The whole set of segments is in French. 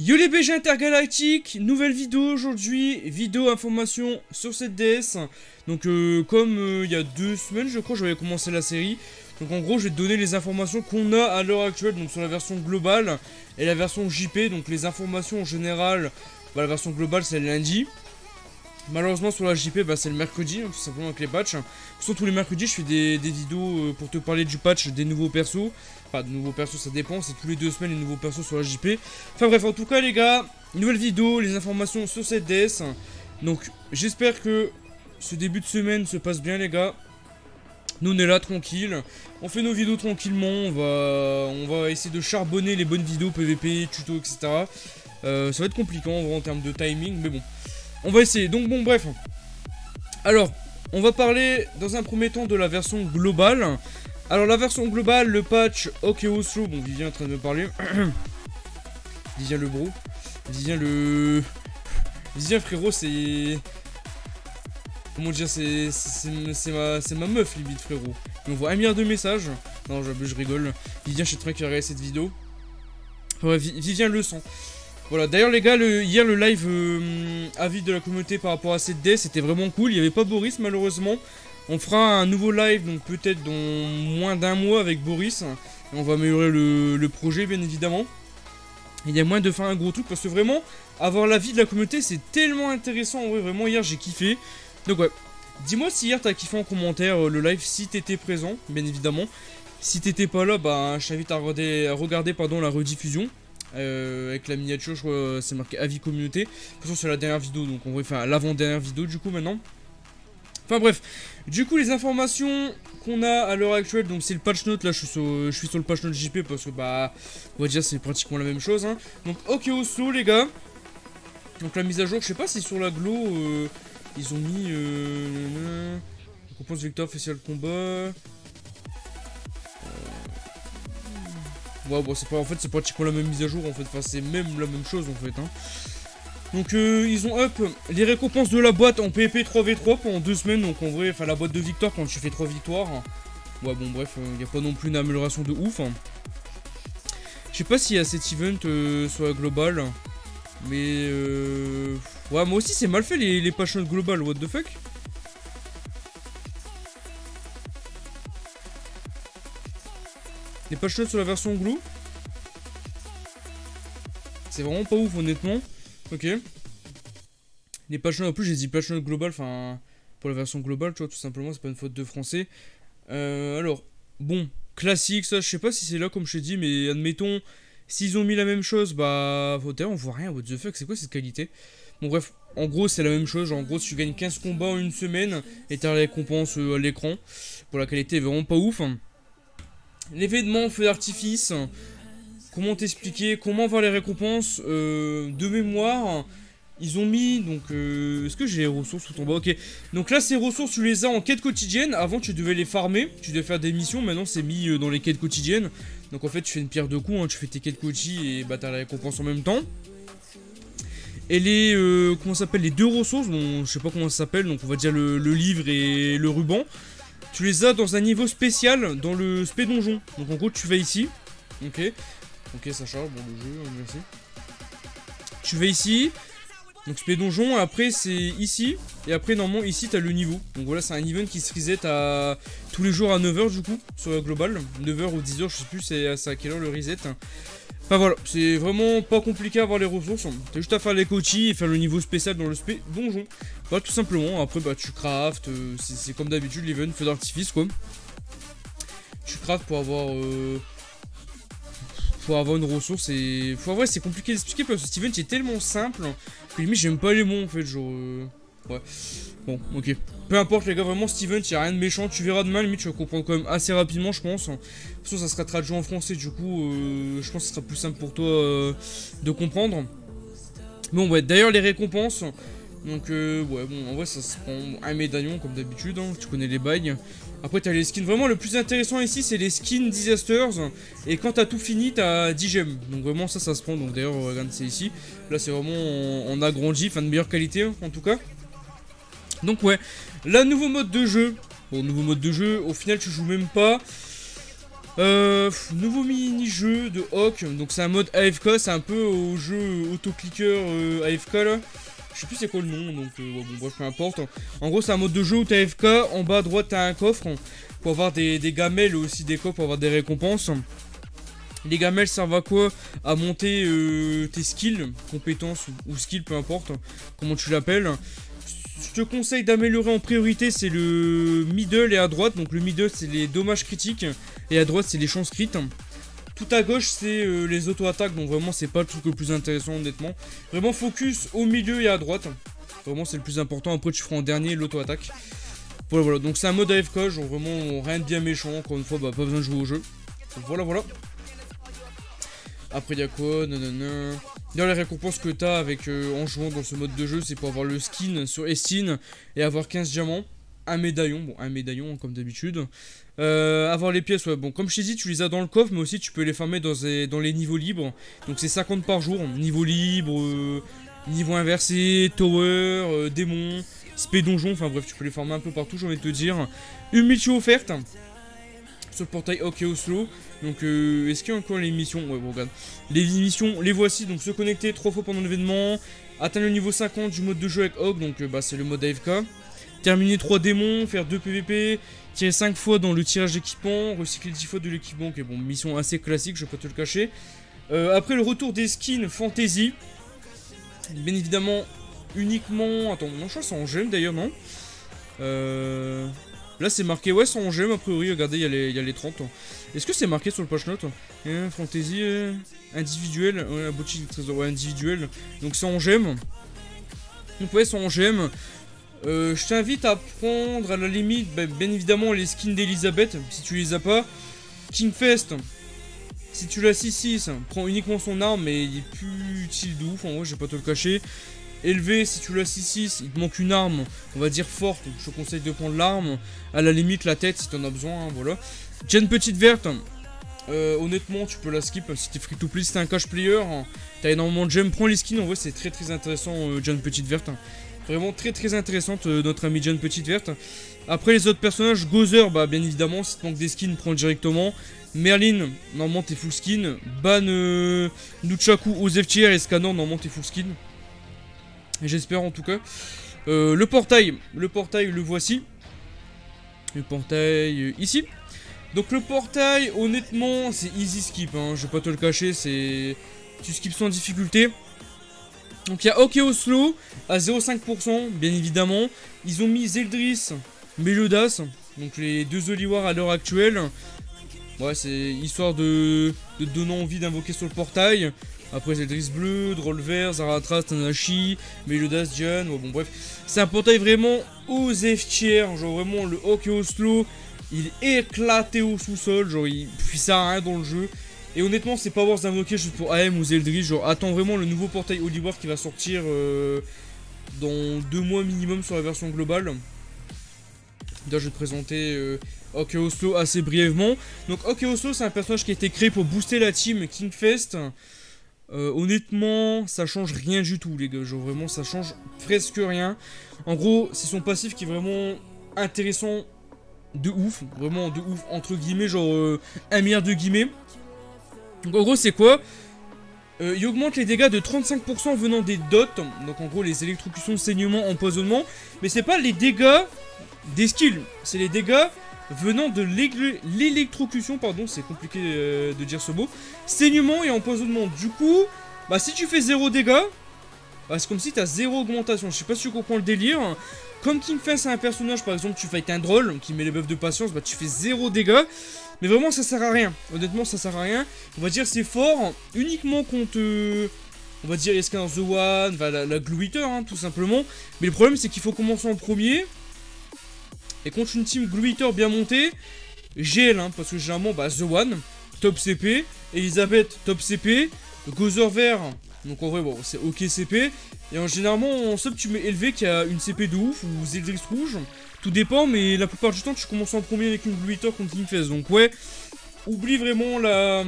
Yo les BG intergalactiques, nouvelle vidéo aujourd'hui, vidéo information sur cette DS. Donc comme il y a 2 semaines je crois j'avais commencé la série. Donc en gros je vais te donner les informations qu'on a à l'heure actuelle, donc sur la version globale et la version JP. Donc les informations en général, bah, la version globale c'est le lundi. Malheureusement sur la JP bah, c'est le mercredi, tout simplement avec les patchs. Surtout tous les mercredis je fais des vidéos pour te parler du patch des nouveaux persos. Enfin de nouveaux persos ça dépend, c'est tous les 2 semaines les nouveaux persos sur la JP. Enfin bref en tout cas les gars, nouvelle vidéo, les informations sur cette DS. Donc j'espère que ce début de semaine se passe bien les gars. Nous on est là tranquille, on fait nos vidéos tranquillement, on va essayer de charbonner les bonnes vidéos PVP, tuto etc. Ça va être compliqué en vrai en termes de timing mais bon. On va essayer, donc bon bref. Alors, on va parler dans un premier temps de la version globale. Alors la version globale, le patch OK Oslo, bon Vivien est en train de me parler. Vivien le bro. Vivien frérot c'est... Comment dire, c'est ma meuf limite frérot. Il m'envoie 1 milliard de messages. Non je rigole. Vivien je sais très bien qu'il va regarder cette vidéo. Ouais, Vivien le sent. Voilà, d'ailleurs les gars, hier le live avis de la communauté par rapport à cette DS c'était vraiment cool. Il n'y avait pas Boris malheureusement. On fera un nouveau live, donc peut-être dans moins d'1 mois avec Boris. Et on va améliorer le projet bien évidemment. Il y a moyen de faire un gros truc parce que vraiment, avoir l'avis de la communauté c'est tellement intéressant. En vrai, vraiment hier j'ai kiffé. Donc ouais, dis-moi si hier t'as kiffé en commentaire le live si t'étais présent, bien évidemment. Si t'étais pas là, bah je t'invite à regarder la rediffusion. Avec la miniature, je crois c'est marqué avis communauté. De toute façon c'est la dernière vidéo, donc on va faire l'avant-dernière vidéo du coup maintenant. Enfin bref, du coup les informations qu'on a à l'heure actuelle, donc c'est le patch note, là je suis sur le patch note JP parce que bah on va dire c'est pratiquement la même chose hein. Donc OK Oslo les gars. Donc la mise à jour, je sais pas si sur la Glo ils ont mis récompense victoire officiel combat. Ouais bon c'est pas, en fait c'est pratiquement la même mise à jour en fait, enfin c'est même la même chose en fait hein. Donc ils ont up les récompenses de la boîte en PvP 3v3 pendant 2 semaines, donc en vrai, enfin la boîte de victoire quand tu fais 3 victoires. Ouais bon bref, il n'y a pas non plus une amélioration de ouf hein. Je sais pas s'il y a cet event sur la globale, mais ouais moi aussi c'est mal fait les patch notes globales, what the fuck. Les patch notes sur la version glue, c'est vraiment pas ouf honnêtement. Ok. Les patch notes, en plus j'ai dit patch notes global, enfin pour la version globale, tu vois, tout simplement, c'est pas une faute de français. Alors, bon, classique, ça, je sais pas si c'est là comme je t'ai dit, mais admettons, s'ils ont mis la même chose, bah, d'ailleurs on voit rien, what the fuck, c'est quoi cette qualité? Bon bref, en gros c'est la même chose, genre, en gros si tu gagnes 15 combats en une semaine, et t'as la récompense à l'écran, pour la qualité est vraiment pas ouf. L'événement feu d'artifice, comment t'expliquer, comment voir les récompenses de mémoire. Ils ont mis, donc, est-ce que j'ai les ressources tout en bas? Ok, donc là ces ressources tu les as en quête quotidienne. Avant tu devais les farmer, tu devais faire des missions, maintenant c'est mis dans les quêtes quotidiennes. Donc en fait tu fais une pierre de coups, hein, tu fais tes quêtes quotidiennes et bah t'as la récompense en même temps. Et les, comment ça s'appelle, les 2 ressources, bon je sais pas comment ça s'appelle, donc on va dire le livre et le ruban. Tu les as dans un niveau spécial dans le spé donjon. Donc en gros tu vas ici, ok. Ok ça charge, bon le jeu, merci. Tu vas ici, donc spé donjon, après c'est ici, et après normalement ici t'as le niveau. Donc voilà c'est un event qui se reset à tous les jours à 9h du coup, sur la globale. 9h ou 10h je sais plus c'est à quelle heure le reset. Enfin voilà, c'est vraiment pas compliqué à avoir les ressources. T'as juste à faire les coachis et faire le niveau spécial dans le spé donjon. Voilà tout simplement, après bah tu craftes, c'est comme d'habitude l'event feu d'artifice quoi. Tu craftes pour avoir une ressource et... en vrai c'est compliqué d'expliquer parce que cet event est tellement simple que limite j'aime pas les mots en fait, genre... Ouais, bon, ok. Peu importe les gars, vraiment cet event, y'a rien de méchant, tu verras demain, limite tu vas comprendre quand même assez rapidement je pense. De toute façon ça sera traduit en français du coup, je pense que ce sera plus simple pour toi de comprendre. Bon ouais, d'ailleurs les récompenses... Donc ouais bon en vrai ça se prend un médaillon comme d'habitude hein, tu connais les bails. Après t'as les skins, vraiment le plus intéressant ici c'est les skins disasters. Et quand t'as tout fini t'as 10 gemmes. Donc vraiment ça se prend, donc d'ailleurs regarde c'est ici. Là c'est vraiment en agrandi, enfin de meilleure qualité hein, en tout cas. Donc ouais, là nouveau mode de jeu. Bon nouveau mode de jeu, au final tu joues même pas. Nouveau mini-jeu de Hawk, donc c'est un mode AFK, c'est un peu au jeu auto-clicker AFK là. Je sais plus c'est quoi le nom, donc bon, bref, peu importe. En gros, c'est un mode de jeu où t'es AFK, en bas à droite t'as un coffre pour avoir des gamelles, aussi des coffres pour avoir des récompenses. Les gamelles servent à quoi? À monter tes skills, compétences ou skills, peu importe comment tu l'appelles. Je te conseille d'améliorer en priorité, c'est le middle et à droite. Donc le middle c'est les dommages critiques et à droite c'est les chances crit. Tout à gauche c'est les auto-attaques, donc vraiment c'est pas le truc le plus intéressant honnêtement. Vraiment focus au milieu et à droite. Vraiment c'est le plus important, après tu feras en dernier l'auto-attaque. Voilà, donc c'est un mode AFK, genre vraiment rien de bien méchant, encore une fois bah pas besoin de jouer au jeu. Donc voilà. Après y'a quoi, nanana. Dans les récompenses que t'as avec en jouant dans ce mode de jeu, c'est pour avoir le skin sur Estin et avoir 15 diamants, un médaillon, bon un médaillon comme d'habitude. Avoir les pièces, ouais, bon comme je t'ai dit tu les as dans le coffre, mais aussi tu peux les farmer dans les niveaux libres. Donc c'est 50 par jour, niveau libre, niveau inversé, tower, démon, spé donjon, enfin bref tu peux les farmer un peu partout, j'ai envie de te dire. Une mission offerte sur le portail OK Oslo. Donc est-ce qu'il y a encore les missions? Ouais bon regarde. Les missions, les voici, donc se connecter 3 fois pendant l'événement, atteindre le niveau 50 du mode de jeu avec Hog, donc bah c'est le mode AFK. Terminer 3 démons, faire 2 PVP, tirer 5 fois dans le tirage d'équipement, recycler 10 fois de l'équipement, ok bon mission assez classique, je vais pas te le cacher. Après le retour des skins fantasy, bien évidemment uniquement, attends non je crois que c'est en gemme d'ailleurs non. Là c'est marqué, ouais c'est en gemme a priori, regardez il y a les 30. Est-ce que c'est marqué sur le patch note? Fantasy individuel, ouais, trésor, ouais, individuel, donc c'est en gemme. Donc ouais c'est en gemme. Je t'invite à prendre à la limite, bah, bien évidemment les skins d'Elisabeth, si tu les as pas. Kingfest, si tu l'as 6-6, prends uniquement son arme, mais il est plus utile de ouf, en vrai je vais pas te le cacher. Élevé, si tu l'as 6-6, il te manque une arme, on va dire forte, je te conseille de prendre l'arme. À la limite la tête si t'en as besoin, hein, voilà. Jen petite verte, honnêtement tu peux la skip si t'es free to play, si t'es un cash player, t'as énormément de gemmes, prends les skins, en vrai c'est très intéressant Jen petite verte. Vraiment très intéressante notre ami Jen petite verte. Après les autres personnages, Gozer, bah bien évidemment si te manque des skins prends directement. Merlin, normalement t'es full skin. Ban Nunchaku, Osef Tier et Scanner, normalement t'es full skin. J'espère en tout cas. Le portail le voici. Le portail ici. Donc le portail honnêtement c'est easy skip, hein, je vais pas te le cacher, c'est... Tu skips sans difficulté. Donc il y a OK Oslo à 0,5% bien évidemment. Ils ont mis Zeldris, Meliodas, donc les deux Oliwar à l'heure actuelle. Ouais c'est histoire de donner envie d'invoquer sur le portail. Après Zeldris bleu, Droll vert, Zaratras, Tanashi, Meliodas, Diane, ouais, bon bref. C'est un portail vraiment aux F tier, genre vraiment le OK Oslo, il est éclaté au sous-sol, genre il sert à rien dans le jeu. Et honnêtement c'est pas worth d'invoquer juste pour AM ou Zeldris, genre attends vraiment le nouveau portail Oliwar qui va sortir dans 2 mois minimum sur la version globale. Là je vais te présenter OK Oslo assez brièvement. Donc OK Oslo c'est un personnage qui a été créé pour booster la team Kingfest. Honnêtement ça change rien du tout les gars, genre vraiment ça change presque rien. En gros c'est son passif qui est vraiment intéressant de ouf, vraiment de ouf entre guillemets, genre 1 milliard de guillemets. Donc en gros c'est quoi? Il augmente les dégâts de 35% venant des dots. Donc en gros les électrocutions, saignements, empoisonnement. Mais c'est pas les dégâts des skills, c'est les dégâts venant de l'électrocution, pardon, c'est compliqué de dire ce mot. Saignement et empoisonnement. Du coup, bah si tu fais 0 dégâts, bah, c'est comme si t'as 0 augmentation. Je sais pas si tu comprends le délire. Comme Kingfest c'est un personnage, par exemple tu fight un Droll qui met les buffs de patience, bah tu fais 0 dégâts. Mais vraiment ça sert à rien, honnêtement ça sert à rien. On va dire c'est fort uniquement contre, on va dire Escanor The One, la Glue Eater hein, tout simplement. Mais le problème c'est qu'il faut commencer en premier. Et contre une team Glue Eater bien montée, GL hein, parce que généralement bah, The One, top CP, Elisabeth top CP, Gozer vert, donc en vrai bon c'est ok CP. Et généralement en sub tu mets élevé qui a une CP de ouf ou Zeldris rouge. Tout dépend, mais la plupart du temps, tu commences en premier avec une Glue Eater contre Kingfest. Donc ouais, oublie vraiment la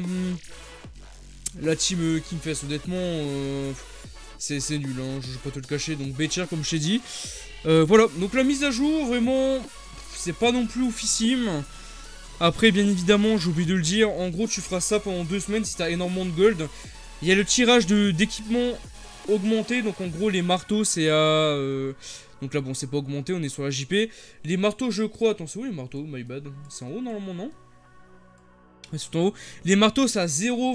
team Kingfest. Honnêtement, c'est nul, hein, je vais pas te le cacher. Donc B-tier, comme je t'ai dit. Voilà, donc la mise à jour, vraiment, c'est pas non plus oufissime. Après, bien évidemment, j'ai oublié de le dire, en gros, tu feras ça pendant 2 semaines si t'as énormément de gold. Il y a le tirage d'équipements augmenté, donc en gros, les marteaux, c'est à... Donc là, bon, c'est pas augmenté, on est sur la JP. Les marteaux, je crois... Attends, c'est où les marteaux? My bad. C'est en haut, normalement, non? Ouais, c'est en haut. Les marteaux, c'est à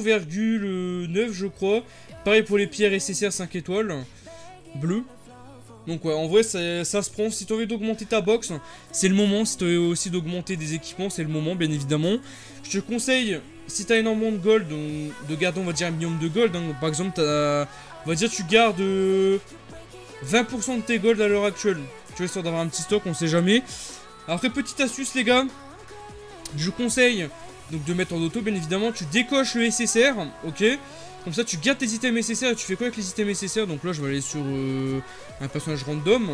0,9, je crois. Pareil pour les pierres SSR 5 étoiles. Bleu. Donc ouais, en vrai, ça se prend. Si tu as envie d'augmenter ta box, c'est le moment. Si tu as aussi d'augmenter des équipements, c'est le moment, bien évidemment. Je te conseille, si tu as énormément de gold, de garder, on va dire, un minimum de gold. Hein. Par exemple, on va dire, tu gardes 20% de tes gold à l'heure actuelle. Tu vois, histoire d'avoir un petit stock, on sait jamais. Après, petite astuce, les gars. Je conseille donc de mettre en auto, bien évidemment. Tu décoches le SSR, ok. Comme ça, tu gardes tes items SSR et tu fais quoi avec les items SSR? Donc là, je vais aller sur un personnage random.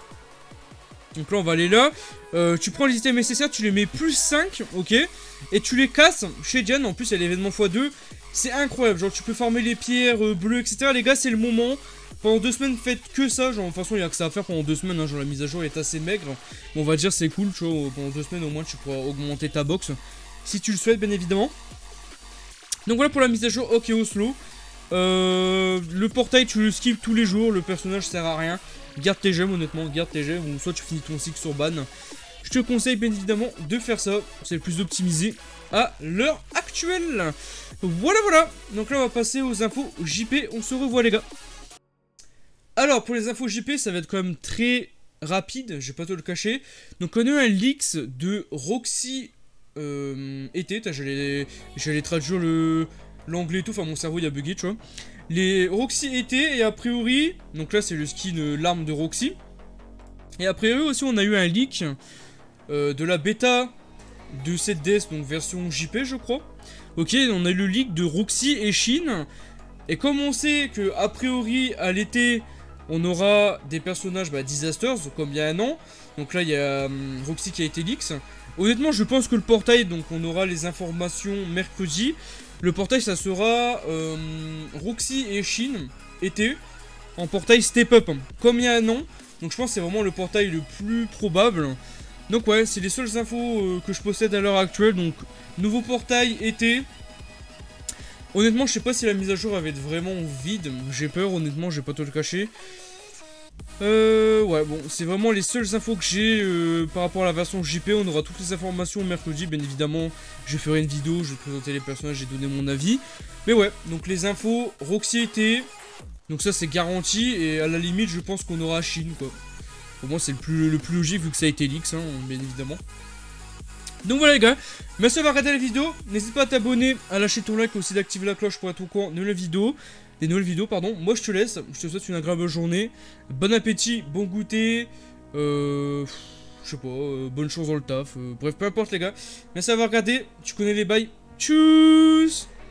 Donc là, on va aller là. Tu prends les items SSR, tu les mets plus 5, ok. Et tu les casses chez Diane. En plus, il y a l'événement x2. C'est incroyable. Genre, tu peux farmer les pierres bleues, etc. Les gars, c'est le moment. Pendant 2 semaines, faites que ça. Genre, de toute façon, il n'y a que ça à faire pendant 2 semaines. Hein. Genre, la mise à jour est assez maigre. Bon, on va dire, c'est cool. Tu vois, pendant 2 semaines, au moins, tu pourras augmenter ta box. Si tu le souhaites, bien évidemment. Donc voilà pour la mise à jour. Ok, Oslo. Le portail, tu le skips tous les jours. Le personnage sert à rien. Garde tes gemmes, honnêtement. Garde tes gemmes. Ou soit tu finis ton cycle sur ban. Je te conseille, bien évidemment, de faire ça. C'est le plus optimisé à l'heure actuelle. Voilà, voilà. Donc là, on va passer aux infos JP. On se revoit, les gars. Alors, pour les infos JP, ça va être quand même très rapide. Je vais pas te le cacher. Donc, on a eu un leaks de Roxy été. J'allais traduire l'anglais et tout. Enfin, mon cerveau, il a bugué, tu vois. Les Roxy été, et a priori... Donc là, c'est le skin l'arme de Roxy. Et a priori aussi, on a eu un leak de la bêta de cette DS, donc version JP, je crois. Ok, on a eu le leak de Roxy et Shin. Et comme on sait que a priori à l'été on aura des personnages Disasters comme il y a un an. Donc là il y a Roxy qui a été leaks. Honnêtement je pense que le portail, donc on aura les informations mercredi. Le portail ça sera Roxy et Shin été en portail Step Up comme il y a un an. Donc je pense que c'est vraiment le portail le plus probable. Donc ouais, c'est les seules infos que je possède à l'heure actuelle. Donc nouveau portail été. Honnêtement, je sais pas si la mise à jour va être vraiment vide. J'ai peur, honnêtement, je vais pas te le cacher. Ouais, bon, c'est vraiment les seules infos que j'ai par rapport à la version JP. On aura toutes les informations mercredi, bien évidemment. Je ferai une vidéo, je vais présenter les personnages et donner mon avis. Mais ouais, donc les infos, Roxy été. Donc ça, c'est garanti. Et à la limite, je pense qu'on aura Chine, quoi. Pour moi, c'est le plus logique vu que ça a été leaks, hein, bien évidemment. Donc voilà les gars, merci d'avoir regardé la vidéo, n'hésite pas à t'abonner, à lâcher ton like, aussi d'activer la cloche pour être au courant de des nouvelles vidéos, pardon. Moi je te laisse, je te souhaite une agréable journée, bon appétit, bon goûter, je sais pas, bonne chance dans le taf, bref peu importe les gars. Merci d'avoir regardé, tu connais les bails, tchuss.